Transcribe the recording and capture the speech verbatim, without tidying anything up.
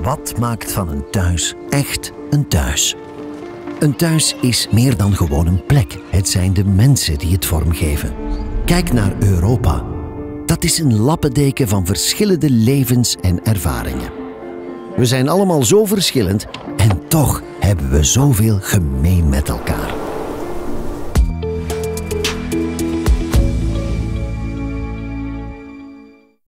Wat maakt van een thuis echt een thuis? Een thuis is meer dan gewoon een plek. Het zijn de mensen die het vormgeven. Kijk naar Europa. Dat is een lappendeken van verschillende levens en ervaringen. We zijn allemaal zo verschillend en toch hebben we zoveel gemeen met elkaar.